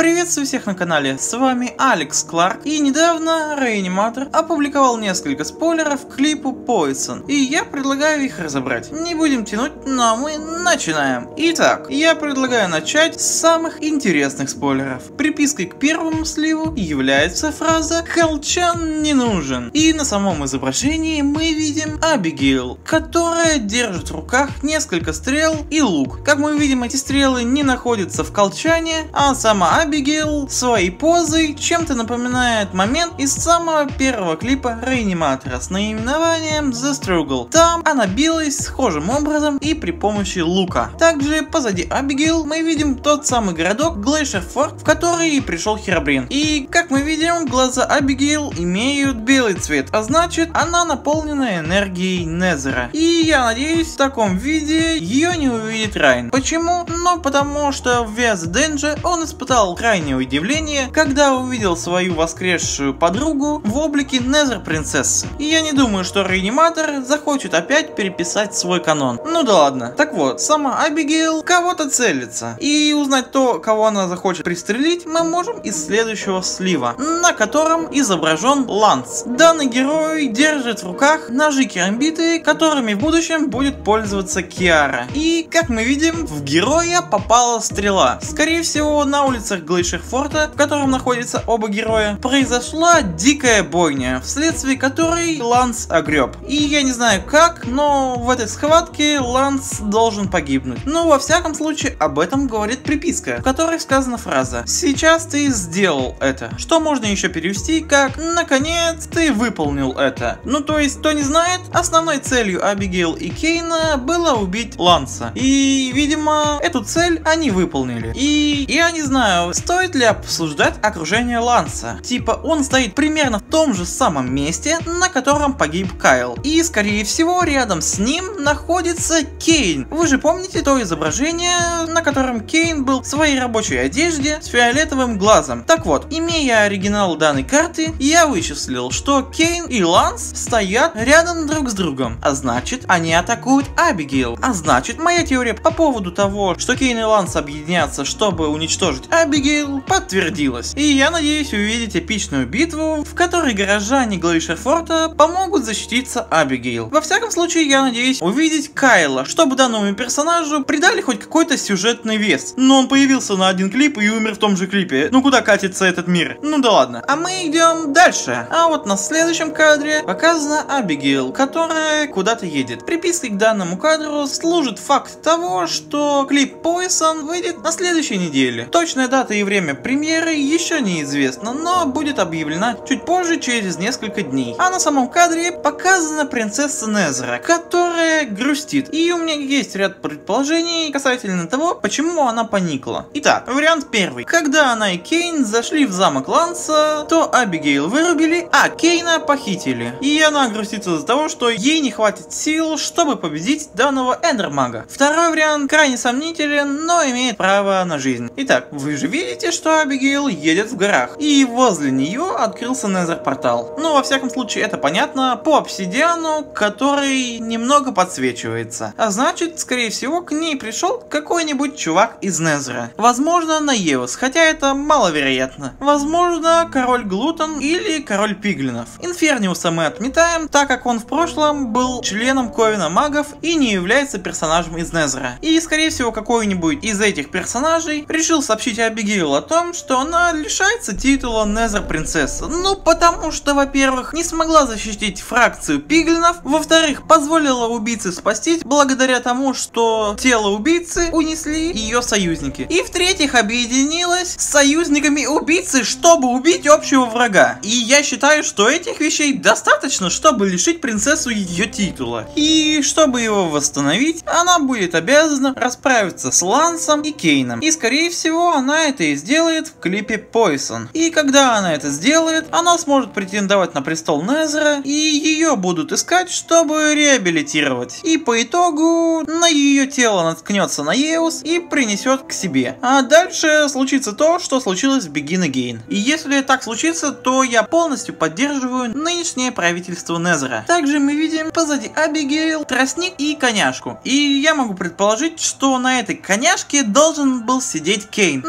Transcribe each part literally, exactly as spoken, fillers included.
Приветствую всех на канале, с вами Алекс Кларк, и недавно Реаниматор опубликовал несколько спойлеров к клипу Poison, и я предлагаю их разобрать. Не будем тянуть, но мы начинаем. Итак, я предлагаю начать с самых интересных спойлеров. Припиской к первому сливу является фраза «Колчан не нужен», и на самом изображении мы видим Абигейл, которая держит в руках несколько стрел и лук. Как мы видим, эти стрелы не находятся в колчане, а сама Абигейл своей позой чем-то напоминает момент из самого первого клипа Реаниматора с наименованием The Struggle. Там она билась схожим образом и при помощи лука. Также позади Абигейл мы видим тот самый городок Глейшер-Форт, в который и пришел Херобрин. И как мы видим, глаза Абигейл имеют белый цвет, а значит она наполнена энергией Незера. И я надеюсь, в таком виде ее не увидит Райан. Почему? Ну потому что в Via the Danger он испытал крайнее удивление, когда увидел свою воскресшую подругу в облике Незер принцессы. И я не думаю, что Реаниматор захочет опять переписать свой канон. Ну да ладно. Так вот, сама Абигейл кого-то целится. И узнать то, кого она захочет пристрелить, мы можем из следующего слива, на котором изображен Ланс. Данный герой держит в руках ножи керамбиты, которыми в будущем будет пользоваться Киара. И как мы видим, в героя попала стрела. Скорее всего, на улицах Глейшер-Форта, в котором находятся оба героя, произошла дикая бойня, вследствие которой Ланс огреб. И я не знаю как, но в этой схватке Ланс должен погибнуть. Но во всяком случае об этом говорит приписка, в которой сказана фраза «Сейчас ты сделал это», что можно еще перевести как «Наконец ты выполнил это». Ну то есть, кто не знает, основной целью Абигейл и Кейна было убить Ланса. И видимо эту цель они выполнили. И я не знаю, стоит ли обсуждать окружение Ланса. Типа он стоит примерно в том же самом месте, на котором погиб Кайл. И скорее всего рядом с ним находится Кейн. Вы же помните то изображение, на котором Кейн был в своей рабочей одежде с фиолетовым глазом. Так вот, имея оригинал данной карты, я вычислил, что Кейн и Ланс стоят рядом друг с другом. А значит, они атакуют Абигейл. А значит, моя теория по поводу того, что Кейн и Ланс объединятся, чтобы уничтожить Абигейл, подтвердилась. И я надеюсь увидеть эпичную битву, в которой горожане Глейшер-Форта помогут защититься Абигейл. Во всяком случае, я надеюсь увидеть Кайла, чтобы данному персонажу придали хоть какой-то сюжетный вес. Но он появился на один клип и умер в том же клипе. Ну куда катится этот мир? Ну да ладно. А мы идем дальше. А вот на следующем кадре показана Абигейл, которая куда-то едет. Припиской к данному кадру служит факт того, что клип Poison выйдет на следующей неделе. Точная дата и время премьеры еще неизвестна, но будет объявлена чуть позже, через несколько дней. А на самом кадре показана принцесса Незера, которая грустит. И у меня есть ряд предположений касательно того, почему она поникла. Итак, вариант первый. Когда она и Кейн зашли в замок Ланса, то Абигейл вырубили, а Кейна похитили. И она грустится из-за того, что ей не хватит сил, чтобы победить данного эндермага. Второй вариант крайне сомнителен, но имеет право на жизнь. Итак, вы же видите, что Абигейл едет в горах, и возле нее открылся Незер-портал. Ну, во всяком случае, это понятно по обсидиану, который немного подсвечивается. А значит, скорее всего, к ней пришел какой-нибудь чувак из Незера. Возможно, Наеус, хотя это маловероятно. Возможно, король Глутон или король Пиглинов. Инферниуса мы отметаем, так как он в прошлом был членом Ковена магов и не является персонажем из Незера. И, скорее всего, какой-нибудь из этих персонажей решил сообщить Абигейл о том, что она лишается титула Незер принцессы. Ну, потому что, во-первых, не смогла защитить фракцию Пиглинов, во-вторых, позволила убийце спастись благодаря тому, что тело убийцы унесли ее союзники. И в-третьих, объединилась с союзниками убийцы, чтобы убить общего врага. И я считаю, что этих вещей достаточно, чтобы лишить принцессу ее титула. И чтобы его восстановить, она будет обязана расправиться с Лансом и Кейном. И скорее всего, она это и сделает в клипе Poison. И когда она это сделает, она сможет претендовать на престол Незера, и ее будут искать, чтобы реабилитировать. И по итогу на ее тело наткнется Наеус и принесет к себе. А дальше случится то, что случилось в Begin Again. И если так случится, то я полностью поддерживаю нынешнее правительство Незера. Также мы видим позади Абигейл тростник и коняшку. И я могу предположить, что на этой коняшке должен был сидеть Кейн. Но поскольку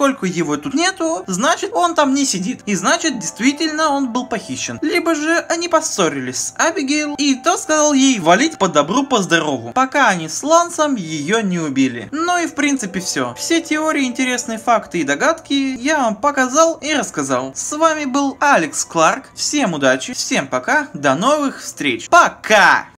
поскольку его тут нету, значит он там не сидит. И значит действительно он был похищен. Либо же они поссорились с Абигейл, и тот сказал ей валить по добру по здорову, пока они с Лансом ее не убили. Ну и в принципе все. Все теории, интересные факты и догадки я вам показал и рассказал. С вами был Алекс Кларк. Всем удачи, всем пока, до новых встреч. Пока!